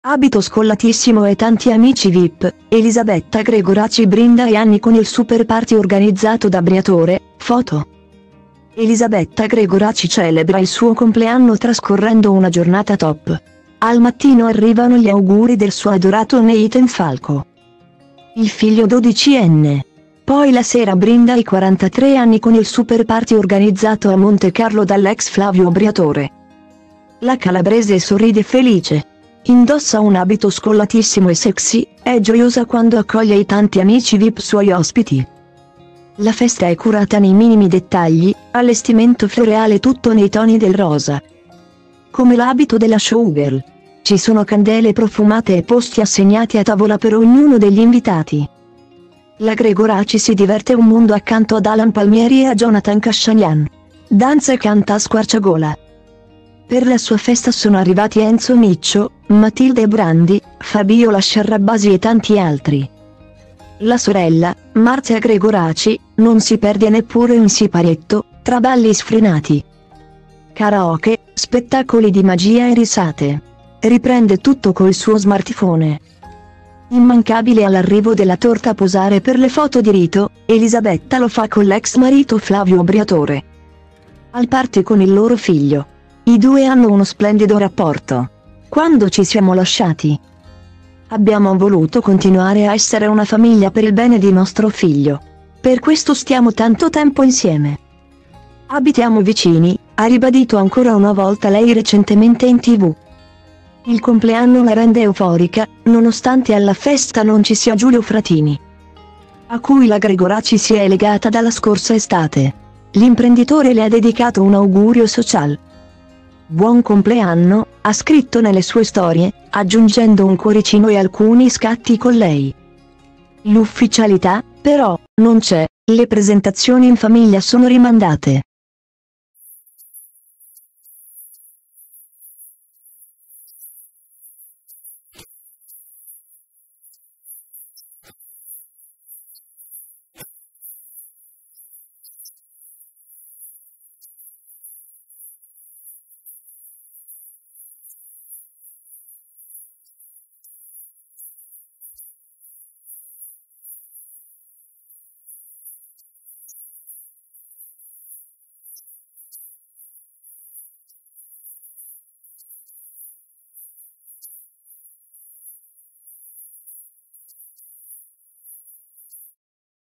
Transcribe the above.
Abito scollatissimo e tanti amici VIP, Elisabetta Gregoraci brinda ai anni con il super party organizzato da Briatore, foto. Elisabetta Gregoraci celebra il suo compleanno trascorrendo una giornata top. Al mattino arrivano gli auguri del suo adorato Nathan Falco, il figlio 12enne. Poi la sera brinda ai 43 anni con il super party organizzato a Monte Carlo dall'ex Flavio Briatore. La calabrese sorride felice. Indossa un abito scollatissimo e sexy, è gioiosa quando accoglie i tanti amici VIP suoi ospiti. La festa è curata nei minimi dettagli, allestimento floreale tutto nei toni del rosa, come l'abito della showgirl. Ci sono candele profumate e posti assegnati a tavola per ognuno degli invitati. La Gregoraci si diverte un mondo accanto ad Alan Palmieri e a Jonathan Cascianian. Danza e canta a squarciagola. Per la sua festa sono arrivati Enzo Miccio, Matilde Brandi, Fabiola Sciarrabasi e tanti altri. La sorella, Marzia Gregoraci, non si perde neppure un siparietto, tra balli sfrenati, karaoke, spettacoli di magia e risate. Riprende tutto col suo smartphone. Immancabile all'arrivo della torta a posare per le foto di rito, Elisabetta lo fa con l'ex marito Flavio Briatore. Al party con il loro figlio. I due hanno uno splendido rapporto. Quando ci siamo lasciati, abbiamo voluto continuare a essere una famiglia per il bene di nostro figlio. Per questo stiamo tanto tempo insieme. Abitiamo vicini, ha ribadito ancora una volta lei recentemente in TV. Il compleanno la rende euforica, nonostante alla festa non ci sia Giulio Fratini, a cui la Gregoraci si è legata dalla scorsa estate. L'imprenditore le ha dedicato un augurio social. Buon compleanno, ha scritto nelle sue storie, aggiungendo un cuoricino e alcuni scatti con lei. L'ufficialità, però, non c'è, le presentazioni in famiglia sono rimandate.